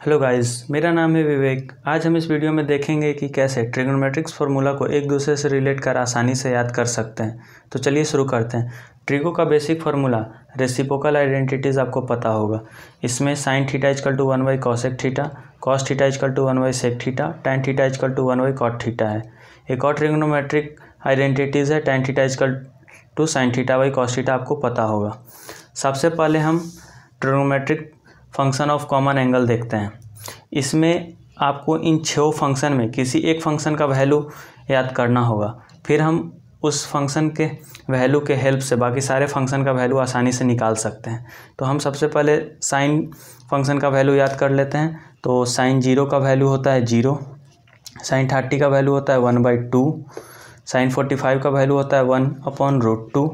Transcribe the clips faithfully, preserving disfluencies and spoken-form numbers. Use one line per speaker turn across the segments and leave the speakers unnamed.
Hello guys, मेरा नाम है विवेक। आज हम इस वीडियो में देखेंगे कि कैसे ट्रिग्नोमेट्रिक्स फार्मूला को एक दूसरे से रिलेट कर आसानी से याद कर सकते हैं। तो चलिए शुरू करते हैं। ट्रिगो का बेसिक फार्मूला रेसिप्रोकल आइडेंटिटीज़ आपको पता होगा। इसमें sine theta equal to one by cosec theta, cos theta equal to one by sec theta, tan theta equal to one by cot theta है। एक और ट्रिग्नोमेट्रिक आइडेंटिटीज़ है tan theta equal to sine theta by cos theta, आपको पता होगा। सबसे पहले हम trigonometric function of common angle देखते हैं। इसमें आपको इन छः फंक्शन में किसी एक फंक्शन का वैल्यू याद करना होगा, फिर हम उस फंक्शन के वैल्यू के हेल्प से बाकी सारे फंक्शन का वैल्यू आसानी से निकाल सकते हैं। तो हम सबसे पहले साइन फंक्शन का वैल्यू याद कर लेते हैं। तो साइन जीरो का वैल्यू होता है जीरो, साइन थर्टी का वैल्यू होता है one by two, sine forty five का वैल्यू होता है one upon root two,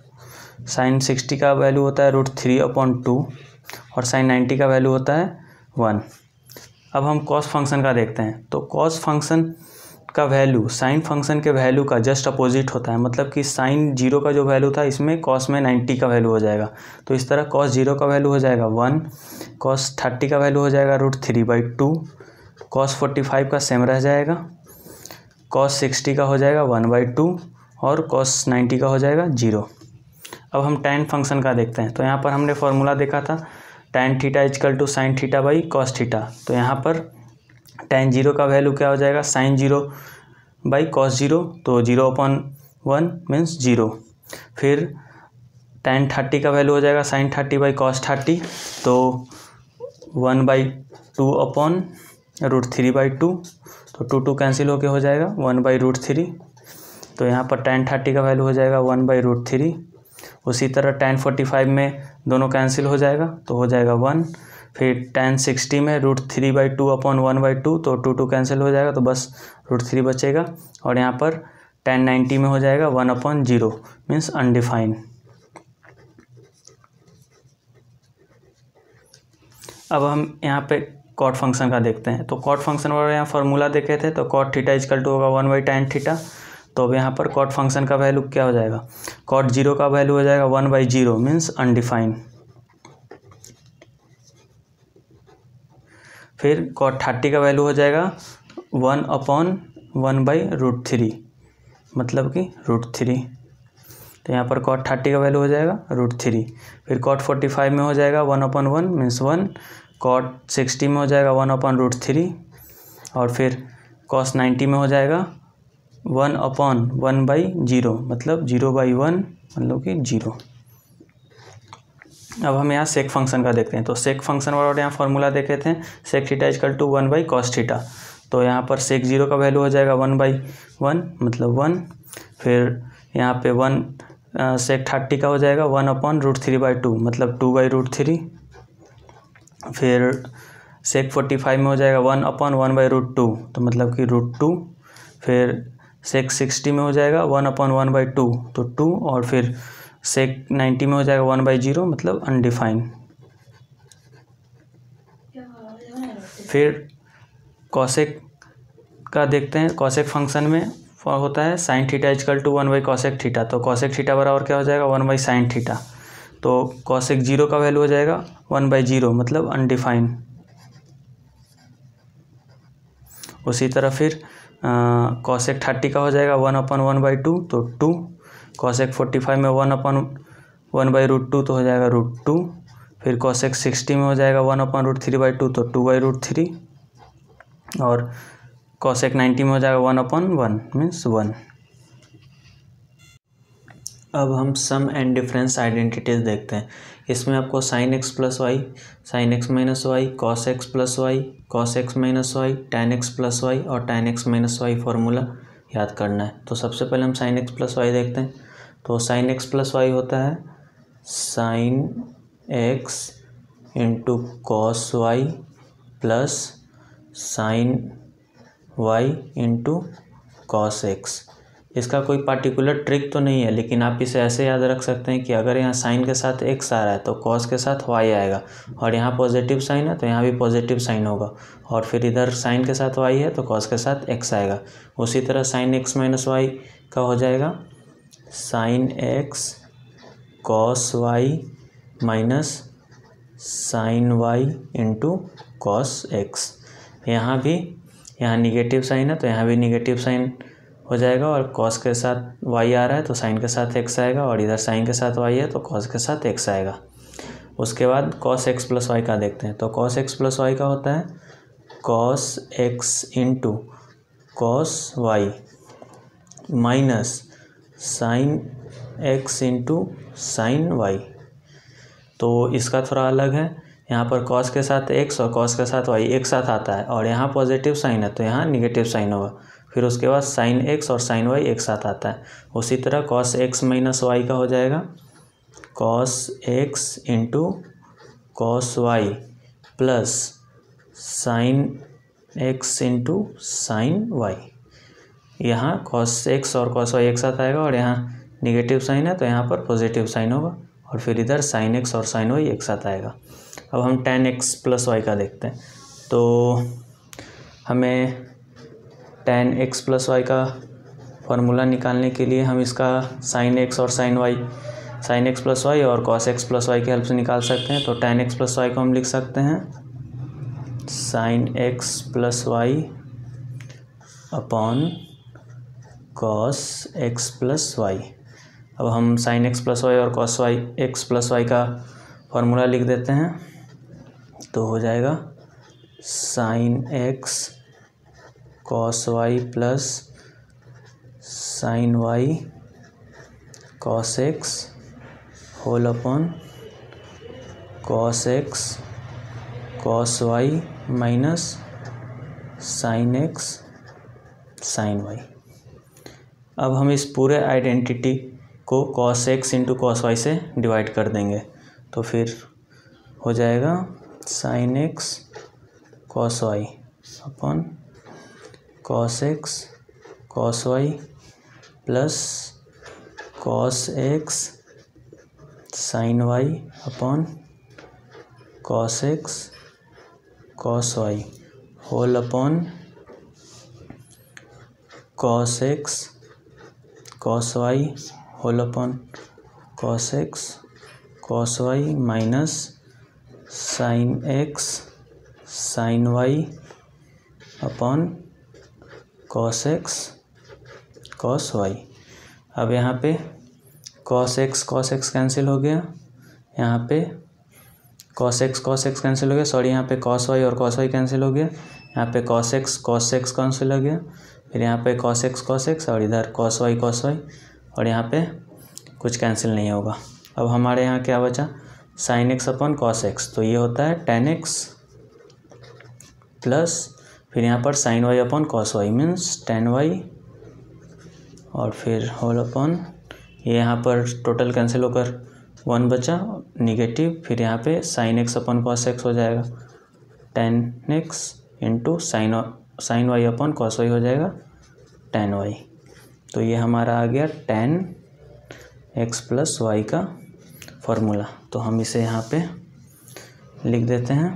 sine sixty का वैल्यू होता है रूट थ्री अपॉन टू, और साइन नाइन्टी का वैल्यू होता है वन। अब हम कॉस फंक्शन का देखते हैं। तो कॉस फंक्शन का वैल्यू साइन फंक्शन के वैल्यू का जस्ट अपोजिट होता है, मतलब कि साइन जीरो का जो वैल्यू था इसमें कॉस में नाइन्टी का वैल्यू हो जाएगा। तो इस तरह कॉस जीरो का वैल्यू हो जाएगा वन, कॉस थर्टी का वैल्यू हो जाएगा root three by two, cos forty five का सेम रह जाएगा, कॉस सिक्सटी का हो जाएगा वन बाई टू, और कॉस नाइन्टी का हो जाएगा जीरो। अब हम टैन फंक्शन का देखते हैं। तो यहाँ पर हमने फॉर्मूला देखा था tan theta equal to sine theta by cos theta. तो यहाँ पर टैन जीरो का वैल्यू क्या हो जाएगा, sine zero by cos zero, तो zero upon one means zero. फिर टैन थर्टी का वैल्यू हो जाएगा sine thirty by cos thirty, तो one by two upon root three by two, तो टू टू कैंसिल होके हो जाएगा वन बाई रूट थ्री। तो यहाँ पर टैन थर्टी का वैल्यू हो जाएगा वन बाई रूट थ्री। उसी तरह टैन फोर्टी फाइव में दोनों कैंसिल हो जाएगा तो हो जाएगा वन। फिर टैन सिक्सटी में root three by two upon one by two, तो टू टू कैंसिल हो जाएगा तो बस रूट थ्री बचेगा। और यहाँ पर टैन नाइन्टी में हो जाएगा one upon zero means undefined. अब हम यहाँ पे कॉट फंक्शन का देखते हैं। तो कॉट फंक्शन वाला यहाँ फार्मूला देखे थे, तो कॉट थीटा इजकल टू होगा वन बाई टैन थीटा। तो अब यहाँ पर कॉट फंक्शन का वैल्यू क्या हो जाएगा, कॉट जीरो का वैल्यू हो जाएगा one by zero means undefined. फिर कॉट थर्टी का वैल्यू हो जाएगा one upon one by root three, मतलब कि रूट थ्री। तो यहाँ पर कॉट थर्टी का वैल्यू हो जाएगा रूट थ्री। फिर कॉट फोर्टी फाइव में हो जाएगा one upon one means one, cot sixty में हो जाएगा वन अपॉन रूट थ्री, और फिर कॉस नाइन्टी में हो जाएगा one upon one by zero, मतलब जीरो बाई वन, मतलब कि जीरो। अब हम यहाँ सेक फंक्शन का देखते हैं। तो सेक फंक्शन वाला यहाँ फार्मूला देखे थे sec theta equal to one by cos theta. तो यहाँ पर सेक जीरो का वैल्यू हो जाएगा वन बाई वन, मतलब वन। फिर यहाँ पे वन सेक थर्टी का हो जाएगा one upon root three by two, मतलब टू बाई रूट थ्री। फिर सेक फोर्टी फाइव में हो जाएगा one upon one by root two, तो मतलब कि रूट टू। फिर सेक सिक्सटी में हो जाएगा one upon one by two, तो टू। और फिर सेक नाइन्टी में हो जाएगा वन बाई जीरो, मतलब अनडिफाइन। फिर कॉसेक का देखते हैं। कॉसेक फंक्शन में होता है sine theta equal to one by cosec theta. तो कॉसेक थीटा बराबर क्या हो जाएगा, वन बाई साइन थीटा। तो कॉसेक जीरो का वैल्यू हो जाएगा वन बाई जीरो, मतलब अनडिफाइन। उसी तरह फिर कॉसेक थर्टी का हो जाएगा one upon one by two, तो टू। कॉसेक फोर्टी फाइव में one upon one by root two, तो हो जाएगा रूट टू। फिर कॉसेक सिक्सटी में हो जाएगा one upon root three by two, तो टू बाई रूट थ्री। और कॉसेक नाइन्टी में हो जाएगा one upon one means one. अब हम सम एंड डिफरेंस आइडेंटिटीज देखते हैं। इसमें आपको sine x plus y, sine x minus y, cos x plus y, cos x minus y, tan x plus y और tan x minus y formula याद करना है। तो सबसे पहले हम साइन एक्स प्लस वाई देखते हैं। तो साइन एक्स प्लस वाई होता है sine x into cos y plus sine y into cos x. इसका कोई पार्टिकुलर ट्रिक तो नहीं है, लेकिन आप इसे ऐसे याद रख सकते हैं कि अगर यहाँ साइन के साथ एक्स आ रहा है तो कॉस के साथ वाई आएगा, और यहाँ पॉजिटिव साइन है तो यहाँ भी पॉजिटिव साइन होगा, और फिर इधर साइन के साथ वाई है तो कॉस के साथ एक्स आएगा। उसी तरह साइन एक्स माइनस वाई का हो जाएगा sine x cos y minus sine y into cos x. यहाँ भी यहाँ निगेटिव साइन है तो यहाँ भी निगेटिव साइन हो जाएगा, और कॉस के साथ वाई आ रहा है तो साइन के साथ एक्स आएगा, और इधर साइन के साथ वाई है तो कॉस के साथ एक्स आएगा। उसके बाद कॉस एक्स प्लस वाई का देखते हैं। तो कॉस एक्स प्लस वाई का होता है cos x into cos y minus sine x into sine y. तो इसका थोड़ा अलग है, यहाँ पर कॉस के साथ एक्स और कॉस के साथ वाई एक साथ आता है, और यहाँ पॉजिटिव साइन है तो यहाँ निगेटिव साइन होगा। फिर उसके बाद साइन एक्स और साइन वाई एक साथ आता है। उसी तरह कॉस एक्स माइनस वाई का हो जाएगा cos x into cos y plus sine x into sine y. यहाँ कॉस एक्स और कॉस वाई एक साथ आएगा, और यहाँ निगेटिव साइन है तो यहाँ पर पॉजिटिव साइन होगा, और फिर इधर साइन एक्स और साइन वाई एक साथ आएगा। अब हम टेन एक्स प्लस वाई का देखते हैं। तो हमें टेन एक्स प्लस वाई का फॉर्मूला निकालने के लिए हम इसका साइन एक्स और sine y sine x plus y और कॉस एक्स प्लस वाई की हेल्प से निकाल सकते हैं। तो टेन एक्स प्लस वाई को हम लिख सकते हैं sine x plus y upon cos x plus y. अब हम साइन एक्स प्लस वाई और cos y x plus y का फॉर्मूला लिख देते हैं। तो हो जाएगा sine x cos y plus sine y cos x whole upon cos x cos y minus sine x sine y. अब हम इस पूरे आइडेंटिटी को cos x into cos y से डिवाइड कर देंगे। तो फिर हो जाएगा sine x cos y upon cos x cos y plus cos x sine y upon cos x cos y whole upon cos x cos y whole upon cos x cos y minus sine x sine y upon cos x cos y. अब यहाँ पे cos x cos x cancel हो गया, यहाँ पे cos x cos x cancel हो गया, sorry यहाँ पे कॉस वाई और कॉस वाई कैंसिल हो गया, यहाँ पे cos x cos x cancel हो गया, फिर यहाँ पे कॉस एक्स कॉस एक्स और इधर कॉस वाई कॉस वाई, और यहाँ पे कुछ कैंसिल नहीं होगा। अब हमारे यहाँ क्या बचा sine x upon cos x, तो ये होता है टेन एक्स प्लस फिर यहाँ पर sine y upon cos y means tan y, और फिर होल अपॉन ये यहाँ पर टोटल कैंसिल होकर वन बचा निगेटिव, फिर यहाँ पे sine x upon cos x हो जाएगा tan x into sine sine y upon cos y हो जाएगा टेन वाई। तो ये हमारा आ गया टेन एक्स प्लस वाई का फॉर्मूला। तो हम इसे यहाँ पे लिख देते हैं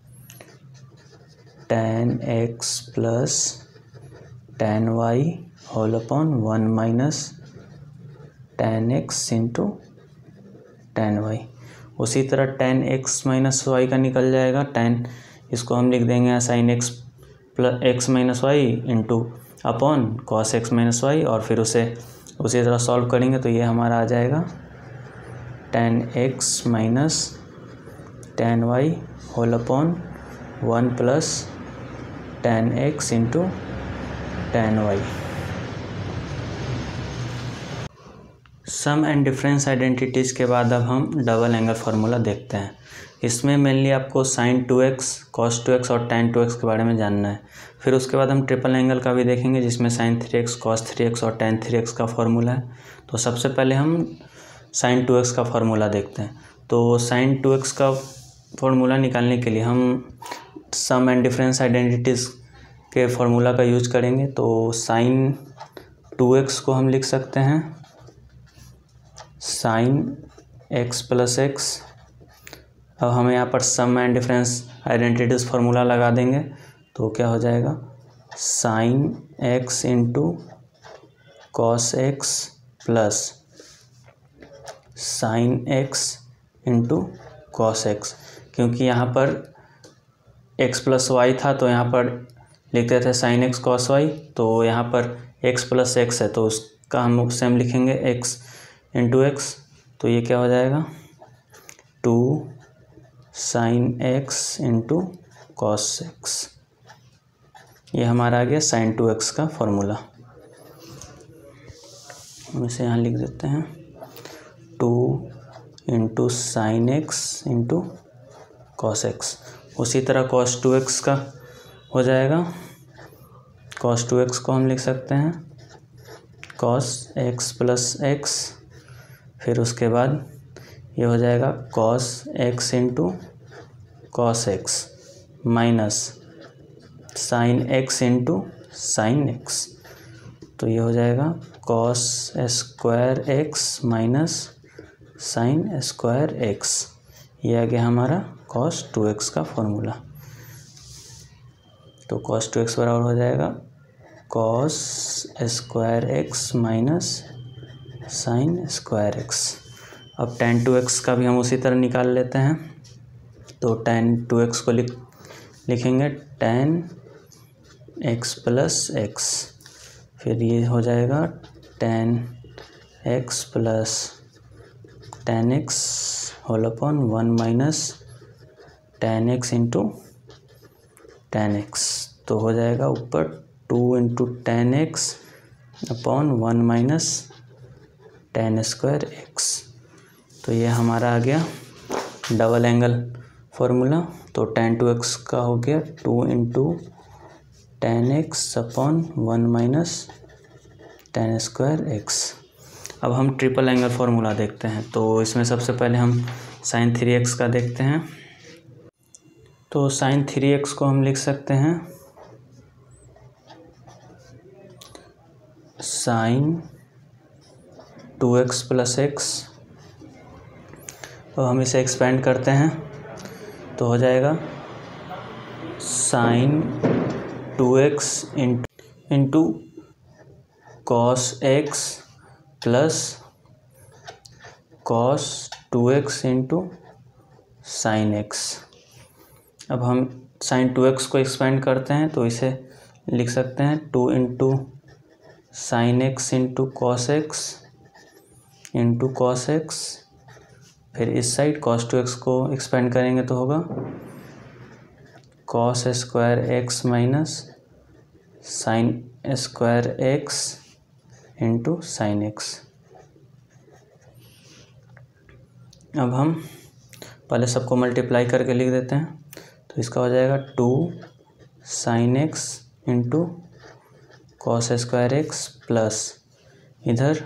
tan x plus ten y whole upon one minus tan x into tan y. उसी तरह टेन एक्स माइनस वाई का निकल जाएगा टेन, इसको हम लिख देंगे sine x plus x minus y into upon cos x minus y, और फिर उसे उसी तरह सॉल्व करेंगे तो ये हमारा आ जाएगा tan x minus tan y whole upon one plus tan x into tan y. Sum and difference identities के बाद अब हम डबल एंगल फार्मूला देखते हैं। इसमें मेनली आपको sine two x cos two x और टेन टू एक्स के बारे में जानना है। फिर उसके बाद हम ट्रिपल एंगल का भी देखेंगे जिसमें sine three x cos three x और टेन थ्री एक्स का फार्मूला है। तो सबसे पहले हम साइन टू एक्स का फार्मूला देखते हैं। तो साइन टू एक्स का फार्मूला निकालने के लिए हम सम एंड डिफरेंस आइडेंटिटीज़ के फार्मूला का यूज करेंगे। तो साइन टू एक्स को हम लिख सकते हैं साइन एक्स प्लस एक्स। अब हमें यहाँ पर sum and difference identities formula लगा देंगे तो क्या हो जाएगा sine x into cos x plus sine x into cos x, क्योंकि यहाँ पर एक्स प्लस वाई था तो यहाँ पर लिखते थे साइन एक्स कॉस वाई, तो यहाँ पर एक्स प्लस एक्स है तो उसका हम सेम लिखेंगे एक्स इंटू एक्स। तो ये क्या हो जाएगा, two sine x into cos x. ये हमारा आ गया साइन टू एक्स का फॉर्मूला। हम इसे यहाँ लिख देते हैं, two into sine x into cos x. उसी तरह कॉस टू एक्स का हो जाएगा, कॉस टू एक्स को हम लिख सकते हैं कॉस एक्स प्लस एक्स, फिर उसके बाद ये हो जाएगा cos x into cos x minus sine x into sine x. तो ये हो जाएगा cos square x minus sine square x. ये आ गया हमारा कॉस टू एक्स का फॉर्मूला। तो कॉस टू एक्स बराबर हो जाएगा cos square x minus sine square x. अब टेन टू एक्स का भी हम उसी तरह निकाल लेते हैं। तो टेन टू एक्स को लिख लिखेंगे टेन एक्स प्लस एक्स, फिर ये हो जाएगा tan x plus tan x whole upon one minus tan x into tan x. तो हो जाएगा ऊपर two into tan x upon one minus tan square x. तो ये हमारा आ गया डबल एंगल फॉर्मूला। तो टेन टू एक्स का हो गया two into tan x upon one minus tan square x. अब हम ट्रिपल एंगल फॉर्मूला देखते हैं। तो इसमें सबसे पहले हम साइन थ्री एक्स का देखते हैं। तो साइन थ्री एक्स को हम लिख सकते हैं sine two x plus x. तो हम इसे एक्सपेंड करते हैं तो हो जाएगा sine two x into cos x plus cos two x into sine x. अब हम साइन टू एक्स को एक्सपेंड करते हैं तो इसे लिख सकते हैं two into sine x into cos x into cos x. फिर इस साइड कॉस टू एक्स को एक्सपेंड करेंगे तो होगा cos square x minus sine square x into sine x. अब हम पहले सबको मल्टीप्लाई करके लिख देते हैं। तो इसका हो जाएगा two sine x into cos square x plus इधर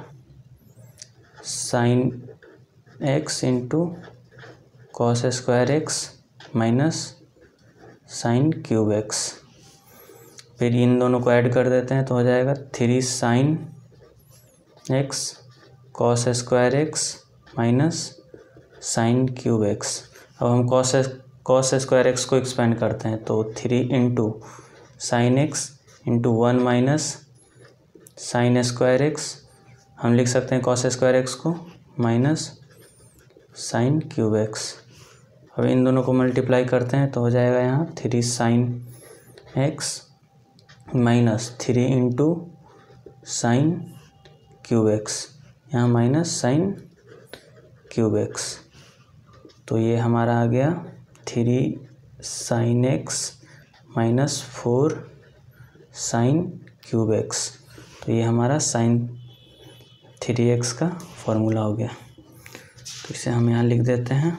sine x into cos square x minus sine cube x. फिर इन दोनों को ऐड कर देते हैं तो हो जाएगा three sine x cos square x minus sine cube x. अब हम कॉस कॉस स्क्वायर एक्स को एक्सपेंड करते हैं तो three into sine x into one minus sine square x. हम लिख सकते हैं कॉस स्क्वायर एक्स को माइनस साइन क्यूब एक्स। अब इन दोनों को मल्टीप्लाई करते हैं तो हो जाएगा यहाँ three sine x minus three into sine cube x, यहाँ माइनस साइन क्यूब एक्स। तो ये हमारा आ गया three sine x minus four sine cube x. तो ये हमारा साइन थ्री एक्स का फॉर्मूला हो गया। तो इसे हम यहाँ लिख देते हैं।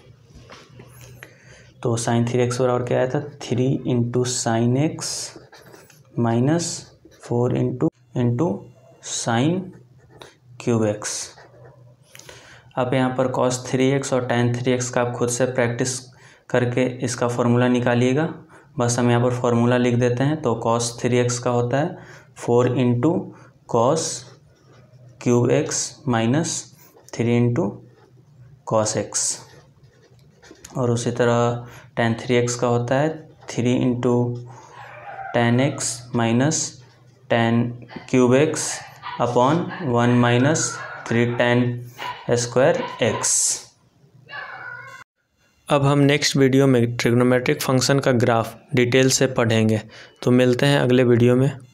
तो साइन थ्री एक्स बराबर क्या आया था, three into sine x minus four into into sine cube x. अब यहाँ पर कॉस थ्री एक्स और टेन थ्री एक्स का आप खुद से प्रैक्टिस करके इसका फॉर्मूला निकालिएगा। बस हम यहाँ पर फॉर्मूला लिख देते हैं। तो कॉस थ्री एक्स का होता है four into cos cube x minus three into cos x. और उसी तरह टेन थ्री एक्स का होता है three into tan x minus tan cube x upon one minus three tan square x. अब हम नेक्स्ट वीडियो में ट्रिग्नोमेट्रिक फंक्शन का ग्राफ डिटेल से पढ़ेंगे। तो मिलते हैं अगले वीडियो में।